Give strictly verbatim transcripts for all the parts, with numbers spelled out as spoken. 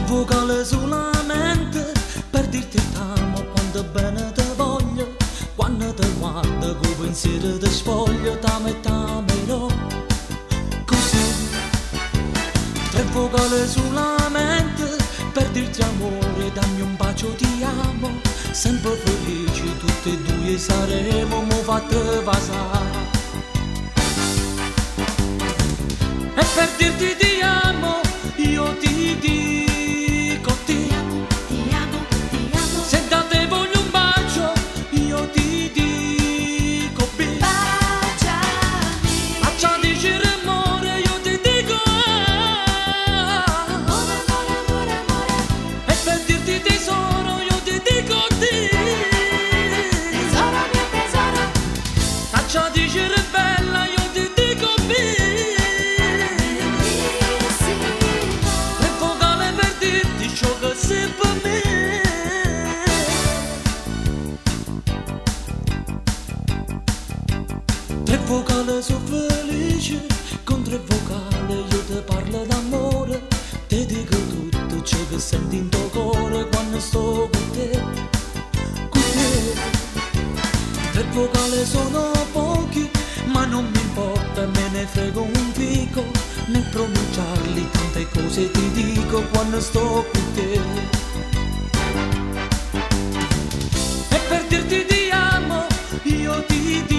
vocali solamente per dirti t'amo quanto bene te voglio, quando te guardo con pensiero ti sfoglio, t'amo e t'amerò così. Tre vocali solamente per dirti amore, dammi un bacio, ti amo, sempre felici tutti e due saremo, mo fatte vasare. E per dirti ti amo, io ti dico ti amo, ti amo, ti amo. Se da te voglio un bacio, io ti dico bi. Baciami. Faccia dicere amore, io ti dico ah. Amore, amore, amore, amore. E per dirti tesoro, io ti dico ti. Tesoro, mio tesoro. Faccia dicere bella, io ti dico bi. Tre vocali sono felice, con tre vocali io ti parlo d'amore, ti dico tutto ciò che senti in tuo cuore quando sto con te, con te. Tre vocali sono pochi, ma non mi importa, me ne frego un fico, nel pronunciarli tante cose ti dico quando sto con te. E per dirti ti amo, io ti dico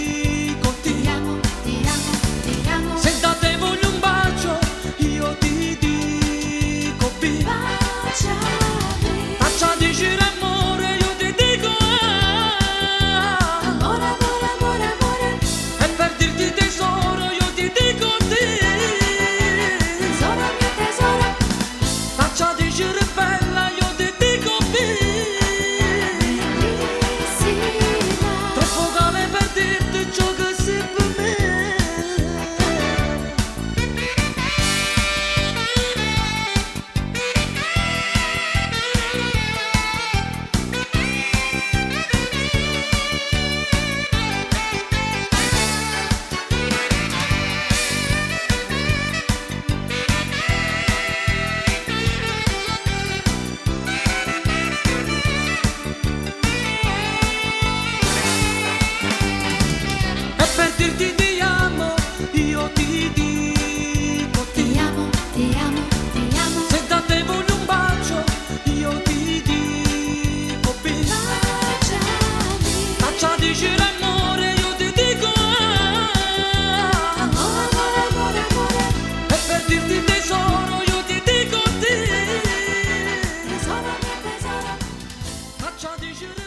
dirti ti amo, io ti dico ti amo, ti amo, ti amo. Se da te voglio un bacio, io ti dico bi. Baciami. Faccia dicere amore, io ti dico ah. Amore, amore, amore, amore. E per dirti tesoro, io ti dico ti. Tesoro, mio tesoro. Faccia dicere